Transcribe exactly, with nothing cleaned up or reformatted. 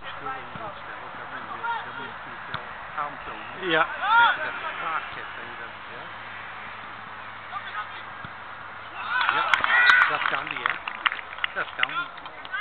verschillen in instellen. Dat moet je, dat moet je natuurlijk wel aantonen. Ja. Dat je dat gevraagd hebt en je dat, ja. Ja, dat kan die, hè. Dat kan die.